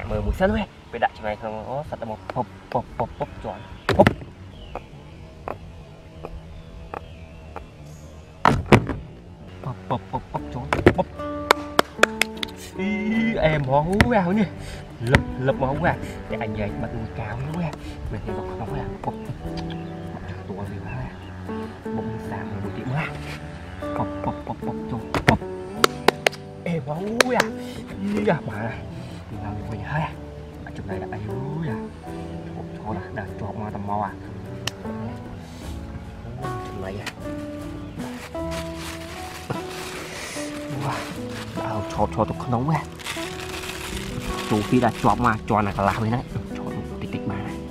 mờ mũi sân quê về đại chỗ này không có sạch một pop chọn pop chọn pop em máu vào nhỉ lập máu vào để anh nhảy bật người cao nữa quê mình thì nó quê pop tua gì mà bụng sàm một tiệm hoa pop chọn pop em máu à mà làm gì vậy hả chụp này là ai à chỗ là đã chọn mà tầm mò à chụp này à wow cho tôi không nóng à chủ khi đã chọn mà chọn là cả làm đấy chọn tịch mà này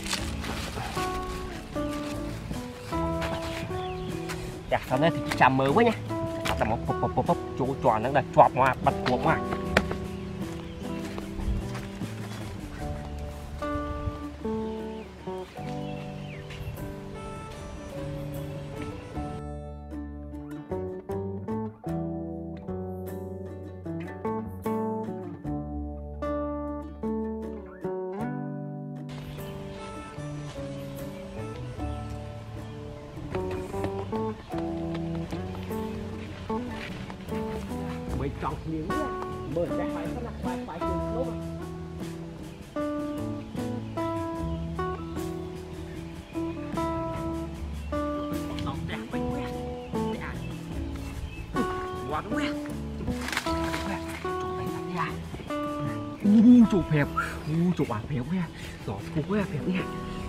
chắc sau này thì chạm mới quá nha tầm một chỗ chọn nó là chọn mà bật cuộn mà chọn miếng mở ra phải rất là phải chừng lúc nó đẹp bánh quẹt đẹp quá đúng không chụp hẹp chụp à hẹp nha gió cục quá hẹp nha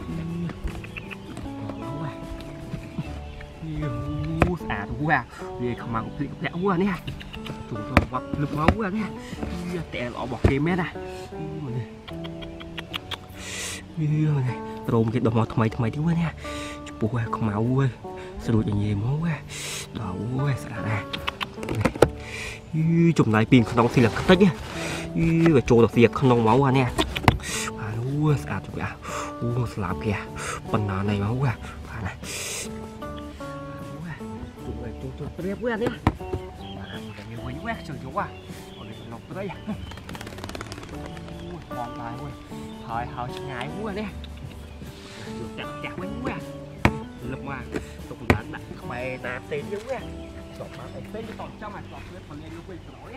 à đúng quá về không mang cái đẹp quá nè chúng tôi hoặc lực máu quá nè tè lọ bỏ kem mét à này rôm cái đồ mò thay tiếng quá nè chụp qua không máu ơi sao đuổi nhiều máu quá đỏ quá sao là nè chụp này pin không thì là cắt tích nhá và trôi được việc không máu quá nè à đúng sao chụp à làm kìa phần nào này máu quá này chụp đẹp quá nè quay quét sườn chỗ qua còn để lột tới đây còn lại ơi hồi ngại quá nè chặt quá quá lập mà tôi cũng đánh đặt mày nạp tiền chứ quá chọn mà tiền cái còn trong này chọn lên phần lên lúc quên rồi